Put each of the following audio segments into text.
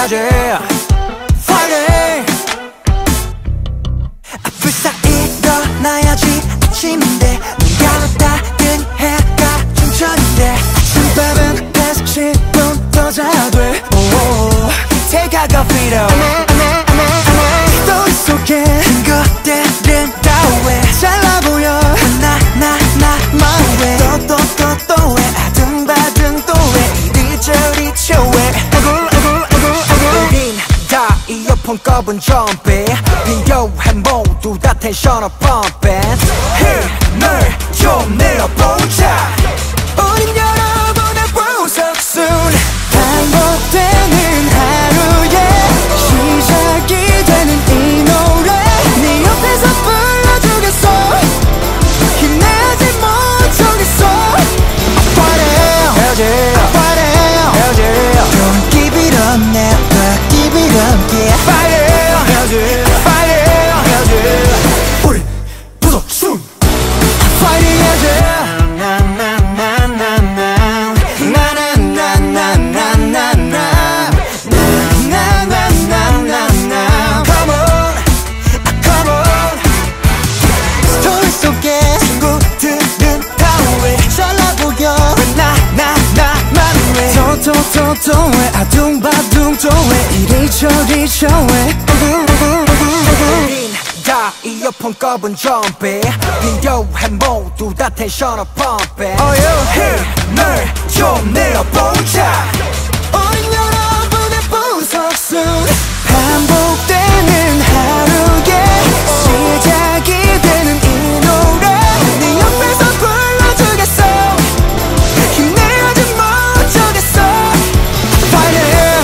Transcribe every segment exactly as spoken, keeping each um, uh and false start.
yeah. Friday 앞을 쌓 일어나야지 아침인데 눈 감았다는 해가 중천인데 아침밥은 다시 십 분 더 자야 돼. Take a coffee though 스토리 속에 것들은 다 왜 잘나 보여 나 나 나 마음에 또 또 또 또 왜 아등바등 또 왜 이리저리 쳐왜 어글 어글 어글 어글 우린 다 이어폰 꼽은 좀비 비교해 모두 다 텐션업 펌핑 힘을 좀 내어보자 우린 여러분의 BOOSEOKSOON 반복되는 하루에 시작이 되는 이 노래 네 옆에서 불러주겠어 힘내지 못하겠어 Friday Friday Don't give it up never give it up yeah Friday Friday 우리 BOOSEOKSOon Friday yeah 또또또왜 아둥바둥 또왜 이리저리 저왜 우린 다 이어폰 꼽은 좀비 비교해 모두 다 텐션업 펌핑 힘을 좀 내어보자 우린 여러분의 BOOSEOKSOon 반복되는 하루에 시작이 되는 이 노래 네 옆에서 불러주겠어 힘내지 못하겠어 Friday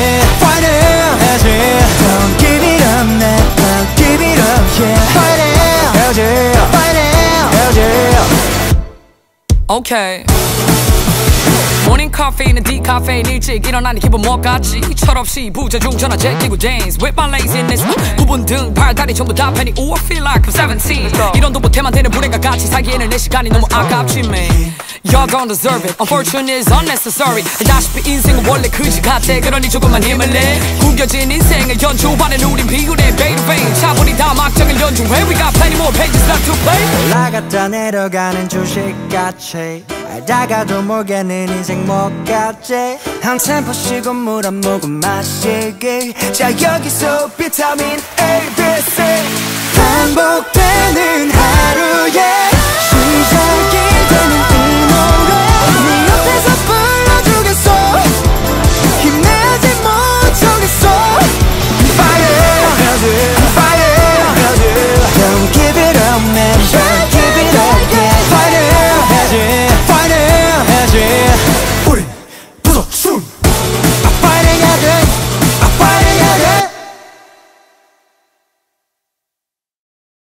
Friday Don't give it up never give it up yeah Friday Friday Okay 모닝 카페인은 디카페인 일찍 일어나니 기분 뭐같지 철없이 부재중 전화 제끼고 dance with my laziness 부분 등 팔다리 전부 다 팬이 Ooh I feel like I'm seventeen 이런도 못해만 되는 불행과 같이 살기에는 내 시간이 너무 아깝지 man Y'all don't deserve it Unfortunate is unnecessary 알다시피 인생은 원래 그지 같아 그러니 조금만 힘을 내 구겨진 인생을 연주하는 우린 비운의 vein to vein 차분히 다 막장을 연주해 We got plenty more pages left to play 올라갔다 내려가는 주식같이 알다가도 모르겠는 인생 뭐같지 한 템포 쉬고 물 한 모금 마시기 자 여기서 비타민 A, B, C 반복되는 하루에 시작이 되는